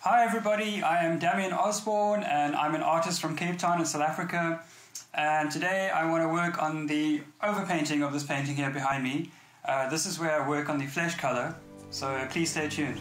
Hi everybody, I am Damien Osborne and I'm an artist from Cape Town in South Africa, and today I want to work on the overpainting of this painting here behind me. This is where I work on the flesh color, so please stay tuned.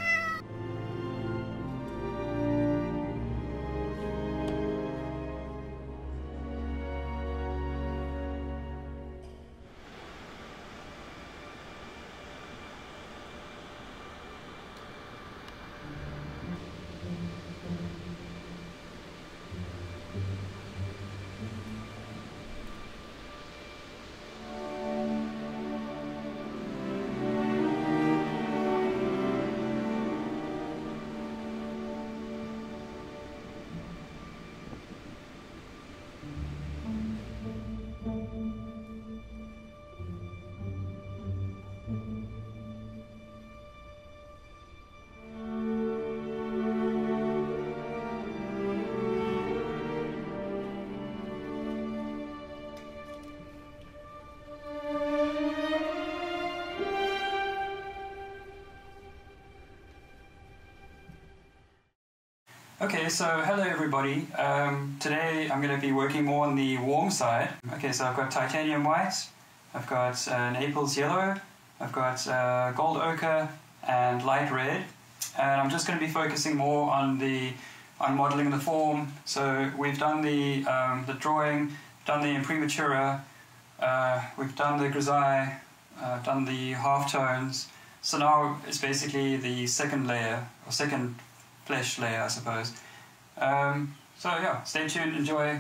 Okay, so hello everybody. Today I'm going to be working more on the warm side. Okay, so I've got titanium white, I've got Naples yellow, I've got gold ochre and light red, and I'm just going to be focusing more on modeling the form. So we've done the drawing, done the imprimatura, we've done the grisaille, done the half tones. So now it's basically the second layer, or second flesh layer, I suppose. So yeah, stay tuned, enjoy.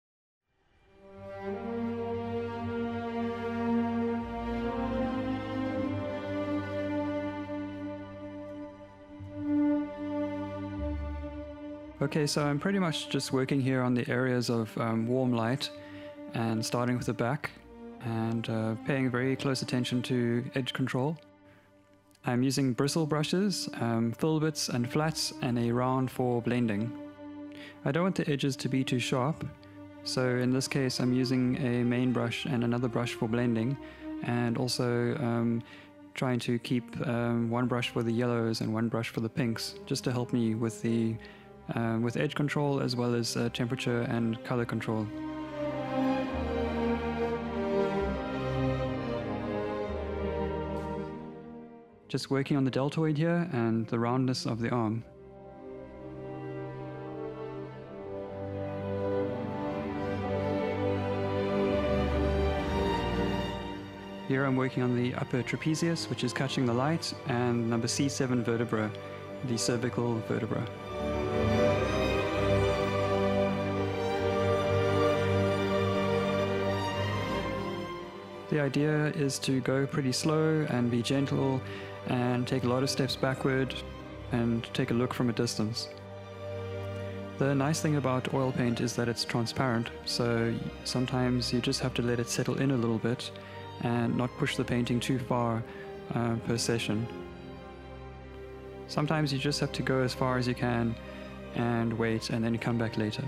Okay, so I'm pretty much just working here on the areas of warm light, and starting with the back, and paying very close attention to edge control. I'm using bristle brushes, filberts and flats, and a round for blending. I don't want the edges to be too sharp, so in this case I'm using a main brush and another brush for blending, and also trying to keep one brush for the yellows and one brush for the pinks, just to help me with the with edge control as well as temperature and color control. Just working on the deltoid here and the roundness of the arm. Here I'm working on the upper trapezius, which is catching the light, and number C7 vertebra, the cervical vertebra. The idea is to go pretty slow and be gentle and take a lot of steps backward and take a look from a distance. The nice thing about oil paint is that it's transparent, so sometimes you just have to let it settle in a little bit and not push the painting too far per session. Sometimes you just have to go as far as you can and wait, and then you come back later.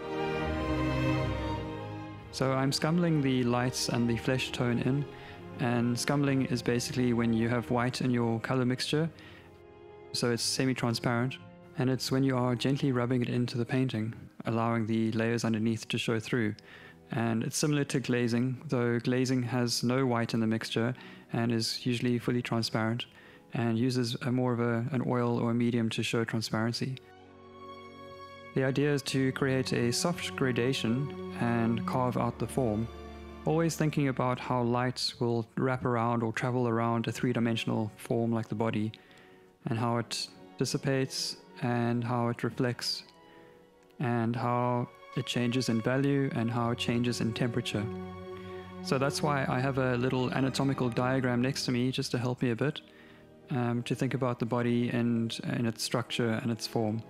So I'm scumbling the lights and the flesh tone in, and scumbling is basically when you have white in your color mixture, so it's semi-transparent, and it's when you are gently rubbing it into the painting, allowing the layers underneath to show through. And it's similar to glazing, though glazing has no white in the mixture and is usually fully transparent and uses more of an oil or a medium to show transparency. The idea is to create a soft gradation and carve out the form, always thinking about how light will wrap around or travel around a three-dimensional form like the body, and how it dissipates and how it reflects and how it changes in value and how it changes in temperature. So that's why I have a little anatomical diagram next to me, just to help me a bit, to think about the body and its structure and its form.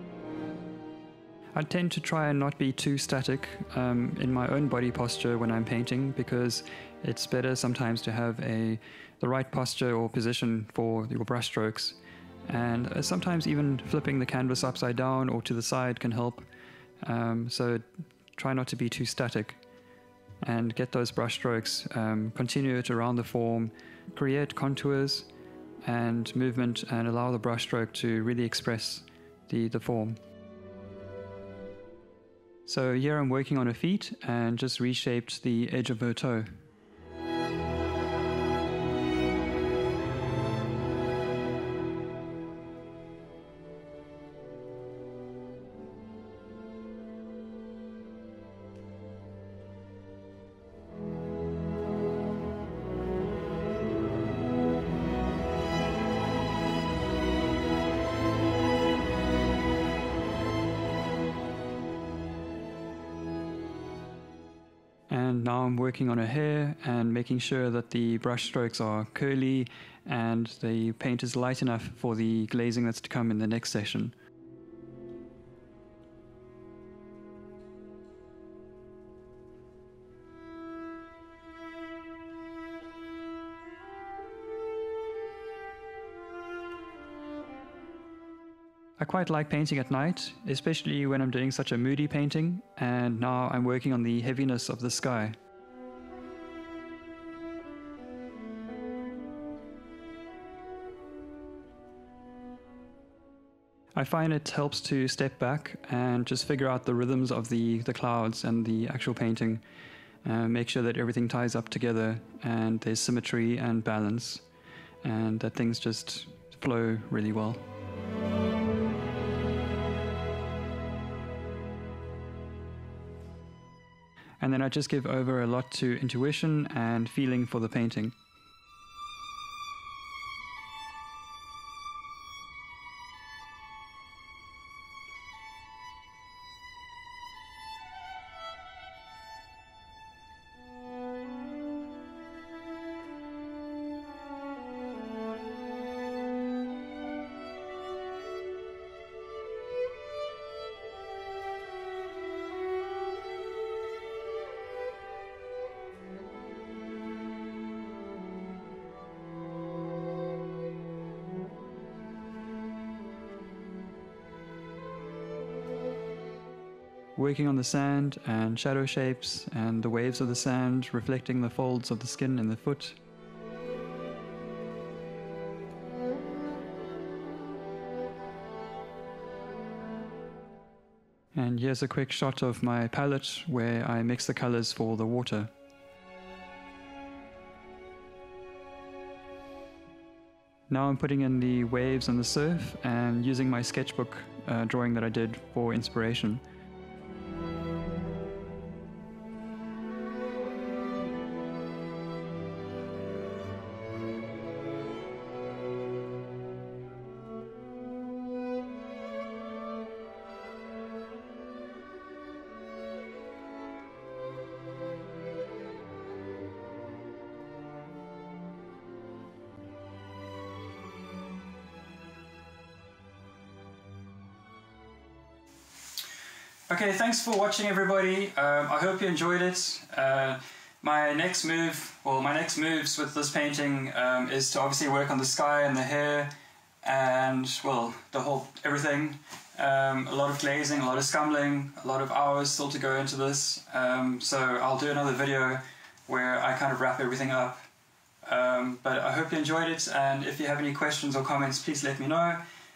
I tend to try and not be too static in my own body posture when I'm painting, because it's better sometimes to have the right posture or position for your brush strokes, and sometimes even flipping the canvas upside down or to the side can help. So try not to be too static and get those brush strokes, continue it around the form, create contours and movement, and allow the brush stroke to really express the form. So here I'm working on her feet and just reshaped the edge of her toe. And now I'm working on her hair and making sure that the brush strokes are curly and the paint is light enough for the glazing that's to come in the next session. I quite like painting at night, especially when I'm doing such a moody painting, and now I'm working on the heaviness of the sky. I find it helps to step back and just figure out the rhythms of the clouds and the actual painting, make sure that everything ties up together and there's symmetry and balance, and that things just flow really well. And then I just give over a lot to intuition and feeling for the painting. Working on the sand and shadow shapes and the waves of the sand reflecting the folds of the skin in the foot. And here's a quick shot of my palette where I mix the colors for the water. Now I'm putting in the waves and the surf and using my sketchbook drawing that I did for inspiration. Okay, thanks for watching everybody. I hope you enjoyed it. My next moves with this painting is to obviously work on the sky and the hair and, well, everything. A lot of glazing, a lot of scumbling, a lot of hours still to go into this. So I'll do another video where I kind of wrap everything up. But I hope you enjoyed it, and if you have any questions or comments, please let me know.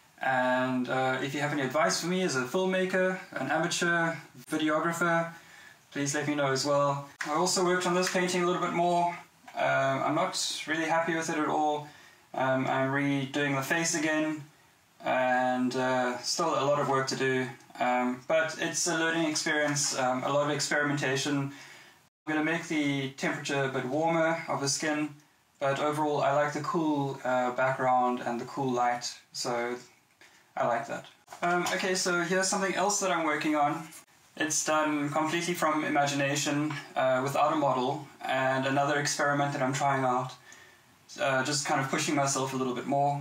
And if you have any advice for me as a filmmaker, an amateur videographer, please let me know as well. I also worked on this painting a little bit more. I'm not really happy with it at all. I'm redoing the face again, and still a lot of work to do. But it's a learning experience, a lot of experimentation. I'm going to make the temperature a bit warmer of the skin, but overall I like the cool background and the cool light, so I like that. Okay, so here's something else that I'm working on. It's done completely from imagination without a model, and another experiment that I'm trying out, just kind of pushing myself a little bit more.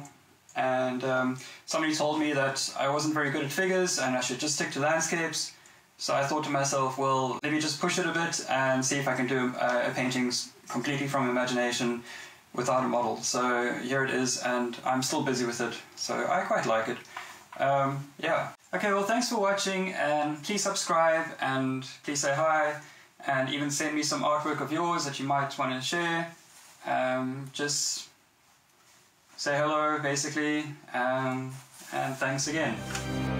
And somebody told me that I wasn't very good at figures and I should just stick to landscapes. So I thought to myself, well, let me just push it a bit and see if I can do a painting completely from imagination without a model. So here it is, and I'm still busy with it, so I quite like it. Yeah. Okay, well, thanks for watching, and please subscribe, and please say hi, and even send me some artwork of yours that you might want to share. Just say hello, basically, and thanks again.